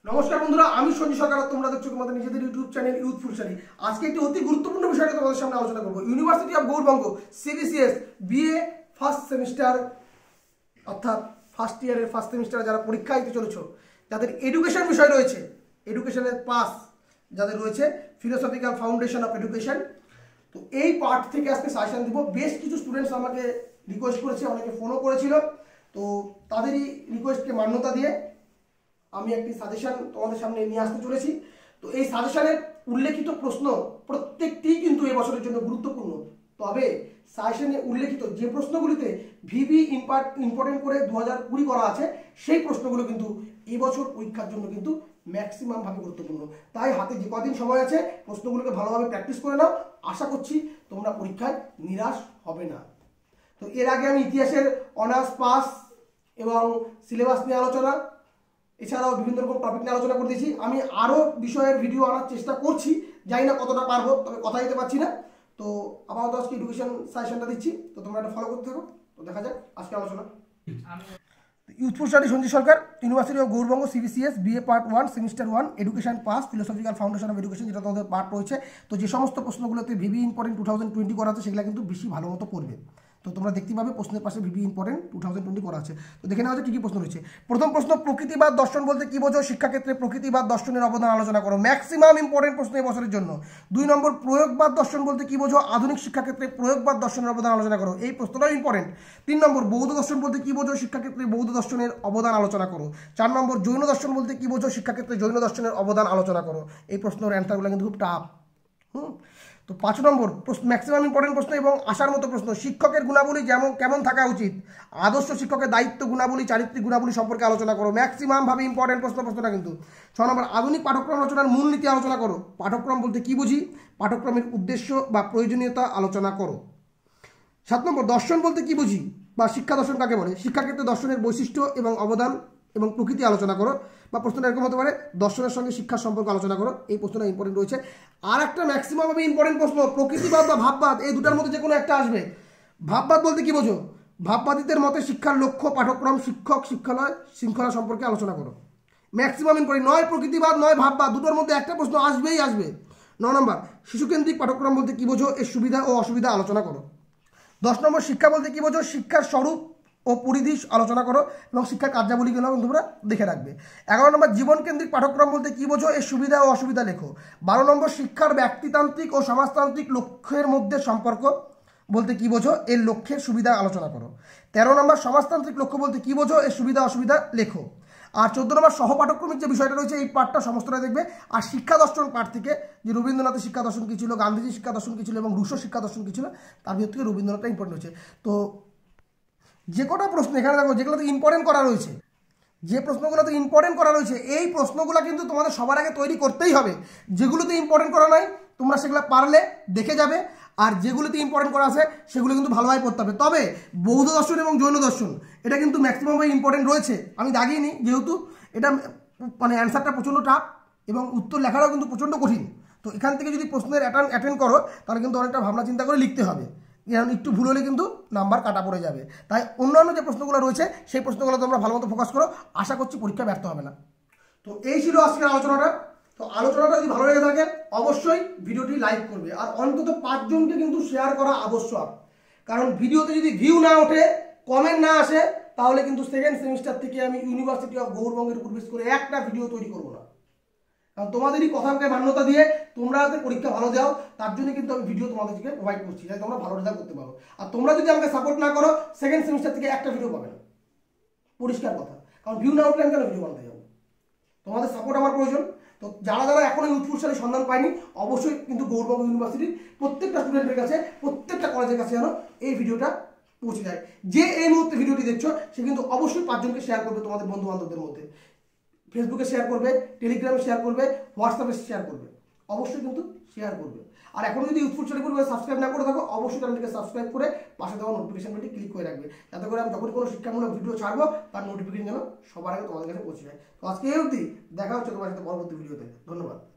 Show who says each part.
Speaker 1: নমস্কার বন্ধুরা, আমি সঞ্জয় সরকার। তোমরা দেখছো তোমাদের নিজেদের ইউটিউব চ্যানেল ইউথফুল স্টাডি। আজকে একটি অতি গুরুত্বপূর্ণ বিষয়টা তোমাদের সামনে আলোচনা করব। University of Gour Banga CBCS BA first semester অর্থাৎ ফার্স্ট ইয়ারের ফার্স্ট সেমিস্টারে যারা পরীক্ষা দিতে চলেছ, যাদের এডুকেশন বিষয় রয়েছে, এডুকেশনের পাস যাদের রয়েছে, ফিলোসফিক্যাল ফাউন্ডেশন অফ এডুকেশন, তো এই পার্ট থেকে আজকে সাজেশন দিব। বেশ কিছু স্টুডেন্টস আমাকে রিকোয়েস্ট করেছে, অনেকে ফোনও করেছিল, তো তাদেরই রিকোয়েস্টকে মান্যতা দিয়ে আমি একটি সাজেশন তোমাদের সামনে নিয়ে আসতে চলেছি। তো এই সাজেশনের উল্লেখিত প্রশ্ন প্রত্যেকটি কিন্তু এই বছরের জন্য গুরুত্বপূর্ণ। তবে সাজেশনে উল্লেখিত যে প্রশ্নগুলিতে ভিভি ইম্পর্টেন্ট করে 2020 করা আছে, সেই প্রশ্নগুলো কিন্তু এই বছর পরীক্ষার জন্য কিন্তু ম্যাক্সিমাম ভাবে গুরুত্বপূর্ণ। তাই হাতে যে কদিন সময় আছে প্রশ্নগুলোকে ভালোভাবে প্র্যাকটিস করে নাও। আশা করছি তোমরা পরীক্ষায় নিরাশ হবে না। তো এর আগে আমি ইতিহাসের অনার্স পাস এবং সিলেবাস নিয়ে আলোচনা, এছাড়াও বিভিন্ন রকম টপিক নিয়ে আলোচনা করে দিয়েছি। আমি আরও বিষয়ের ভিডিও আনার চেষ্টা করছি, জানি না কতটা পারবো, তবে কথা দিতে পারছি না। তো আপাতত আজকে এডুকেশন সাজেশনটা দিচ্ছি, তো তোমরা এটা ফলো করতে থাকো। তো দেখা যাক আজকে আলোচনা। Youthful study Sanjay Sarkar, university of Gour Banga CBCS BA part 1 semester 1 education pass philosophical foundation of education, যেটা তোমাদের পার্ট রয়েছে। তো যে সমস্ত প্রশ্নগুলোতে ভিভি ইম্পর্টেন্ট 2020 করা আছে, সেগুলো কিন্তু বেশি ভালো মতো পড়বে। তো তোমরা দেখতে পাবে প্রশ্নের পাশে ভিভি ইম্পর্টেন্ট 2020 করা আছে। তো দেখে নেওয়া হচ্ছে কী কী প্রশ্ন রয়েছে। প্রথম প্রশ্ন, প্রকৃতিবাদ দর্শন বলতে কী বোঝো? শিক্ষাক্ষেত্রে প্রকৃতিবাদ দর্শনের অবদান আলোচনা করো। ম্যাক্সিমাম ইম্পর্টেন্ট প্রশ্ন এই বছরের জন্য। 2 নম্বর, প্রয়োগবাদ দর্শন বলতে কী বোঝো? আধুনিক শিক্ষাক্ষেত্রে প্রয়োগবাদ দর্শনের অবদান আলোচনা করো। এই প্রশ্নটাও ইম্পর্টেন্ট। 3 নম্বর, বৌদ্ধ দর্শন বলতে কী বোঝো? শিক্ষাক্ষেত্রে বৌদ্ধ দর্শনের অবদান আলোচনা করো। 4 নম্বর, জৈন দর্শন বলতে কী বোঝো? শিক্ষাক্ষেত্রে জৈন দর্শনের অবদান আলোচনা করো। এই প্রশ্নের অ্যান্সারগুলো কিন্তু খুব টাফ। তো 5 নম্বর প্রশ্ন, ম্যাক্সিমাম ইম্পর্টেন্ট প্রশ্ন এবং আসার মতো প্রশ্ন, শিক্ষকের গুণাবলী কেমন থাকা উচিত? আদর্শ শিক্ষকের দায়িত্ব গুণাবলী, চারিত্রিক গুণাবলী সম্পর্কে আলোচনা করো। ম্যাক্সিমাম ভাবে ইম্পর্টেন্ট প্রশ্নটা কিন্তু। 6 নম্বর, আধুনিক পাঠ্যক্রম রচনার মূলনীতি আলোচনা করো। পাঠ্যক্রম বলতে কি বুঝি? পাঠ্যক্রমের উদ্দেশ্য বা প্রয়োজনীয়তা আলোচনা করো। 7 নম্বর, দর্শন বলতে কি বুঝি বা শিক্ষা দর্শন কাকে বলে? শিক্ষাক্ষেত্রে দর্শনের বৈশিষ্ট্য এবং অবদান এবং প্রকৃতি আলোচনা করো। বা প্রশ্নটা এরকম হতে পারে, দর্শনের সঙ্গে শিক্ষার সম্পর্ক আলোচনা করো। এই প্রশ্নটা ইম্পর্টেন্ট রয়েছে। আর একটা ম্যাক্সিমাম ভাবে ইম্পর্টেন্ট প্রশ্ন, প্রকৃতিবাদ বা ভাববাদ, এই দুটার মধ্যে যে কোনো একটা আসবে। ভাববাদ বলতে কি বোঝো? ভাববাদীদের মতে শিক্ষার লক্ষ্য, পাঠ্যক্রম, শিক্ষক, শিক্ষালয়, শৃঙ্খলা সম্পর্কে আলোচনা করো। ম্যাক্সিমাম ইম্পর্টেন্ট, নয় প্রকৃতিবাদ নয় ভাববাদ, দুটোর মধ্যে একটা প্রশ্ন আসবেই আসবে। 9 নম্বর, শিশুকেন্দ্রিক পাঠ্যক্রম বলতে কি বোঝো? এর সুবিধা ও অসুবিধা আলোচনা করো। 10 নম্বর, শিক্ষা বলতে কি বোঝো? শিক্ষার স্বরূপ ও পরিধি আলোচনা করো এবং শিক্ষার কার্যাবলীগুলো তোমরা দেখে রাখবে। 11 নম্বর, জীবনকেন্দ্রিক পাঠ্যক্রম বলতে কি বোঝো? এর সুবিধা ও অসুবিধা লেখো। 12 নম্বর, শিক্ষার ব্যক্তিতান্ত্রিক ও সমাজতান্ত্রিক লক্ষ্যের মধ্যে সম্পর্ক বলতে কি বোঝো? এর লক্ষ্যের সুবিধা আলোচনা করো। 13 নম্বর, সমাজতান্ত্রিক লক্ষ্য বলতে কি বোঝো? এর সুবিধা অসুবিধা লেখো। আর 14 নম্বর, সহপাঠক্রমিক যে বিষয়টা রয়েছে, এই পাঠটা সমস্তটা দেখবে। আর শিক্ষা দর্শন পাঠ থেকে যে রবীন্দ্রনাথের শিক্ষা দর্শন কী ছিল, গান্ধীজির শিক্ষা দর্শন কী ছিল এবং রুশো শিক্ষা দর্শন কী ছিল, তার ভিতর থেকে রবীন্দ্রনাথটা ইম্পর্টেন্ট হয়েছে। তো যে কটা প্রশ্ন এখানে দেখো, যেগুলোতে ইম্পর্টেন্ট করা রয়েছে, যে প্রশ্নগুলোতে ইম্পর্টেন্ট করা রয়েছে, এই প্রশ্নগুলো কিন্তু তোমাদের সবার আগে তৈরি করতেই হবে। যেগুলোতে ইম্পর্টেন্ট করা নাই তোমরা সেগুলো পারলে দেখে যাবে, আর যেগুলোতে ইম্পর্টেন্ট করা আছে সেগুলো কিন্তু ভালোভাবে পড়তে হবে। তবে বৌদ্ধ দর্শন এবং জৈন দর্শন এটা কিন্তু ম্যাক্সিমামভাবে ইম্পর্টেন্ট রয়েছে। আমি দাগিয়ে নিই, যেহেতু এটা মানে অ্যান্সারটা প্রচণ্ড টাফ এবং উত্তর লেখাটাও কিন্তু প্রচণ্ড কঠিন। তো এখান থেকে যদি প্রশ্নের অ্যাটেন্ড করো তাহলে কিন্তু অনেকটা ভাবনা চিন্তা করে লিখতে হবে, একটু ভুল হলে কিন্তু নাম্বার কাটা পড়ে যাবে। তাই অন্যান্য যে প্রশ্নগুলো রয়েছে সেই প্রশ্নগুলো তোমরা ভালো মতো ফোকাস করো, আশা করছি পরীক্ষা ব্যর্থ হবে না। তো এই ছিল আজকের আলোচনাটা। তো আলোচনাটা যদি ভালো লেগে থাকে অবশ্যই ভিডিওটি লাইক করবে, আর অন্তত 5 জনকে কিন্তু শেয়ার করা আবশ্যক। কারণ ভিডিওতে যদি ভিউ না ওঠে, কমেন্ট না আসে, তাহলে কিন্তু সেকেন্ড সেমিস্টার থেকে আমি ইউনিভার্সিটি অফ গৌড়বঙ্গের উপর বেস করে একটা ভিডিও তৈরি করবো না। কারণ তোমাদেরই কথাকে মান্যতা দিয়ে তোমরা যাতে পরীক্ষা ভালো দাও, তার জন্য কিন্তু আমি ভিডিও তোমাদেরকে প্রোভাইড করছি, যাতে তোমরা ভালো রেজাল্ট করতে পারো। আর তোমরা যদি আমাকে সাপোর্ট না করো, সেকেন্ড সেমিস্টার থেকে একটা ভিডিও পাবে না, পরিষ্কার কথা। কারণ ভিউ না উঠলে আমি কেন ভিডিও বানাতে যাবো? তোমাদের সাপোর্ট আমার প্রয়োজন। তো যারা এখনো ইউথফুল স্টাডি সন্ধান পায়নি, অবশ্যই কিন্তু গৌড়বঙ্গ ইউনিভার্সিটির প্রত্যেকটা স্টুডেন্টের কাছে, প্রত্যেকটা কলেজের কাছে যেন এই ভিডিওটা পৌঁছে যায়। যে এই মুহূর্তে ভিডিওটি দেখছো সে কিন্তু অবশ্যই 5 জনকে শেয়ার করবে, তোমাদের বন্ধু বান্ধবদের মধ্যে, ফেসবুকে শেয়ার করবে, টেলিগ্রামে শেয়ার করবে, হোয়াটসঅ্যাপে শেয়ার করবে, অবশ্যই কিন্তু শেয়ার করবে। আর এখন যদি ইউথফুল স্টাডি গ্রুপে সাবস্ক্রাইব না করে থাকো, অবশ্যই চ্যানেলটিকে সাবস্ক্রাইব করে পাশে দেওয়া নোটিফিকেশন বেলটি ক্লিক করে রাখবে, যাতে করে আমি যখন কোনো শিক্ষামূলক ভিডিও ছাড়বো তার নোটিফিকেশন যেন সবার আগে তোমাদের কাছে পৌঁছে যায়। তো আজকে এই অবধি, দেখা হচ্ছে তোমার সাথে পরবর্তী ভিডিওতে। ধন্যবাদ।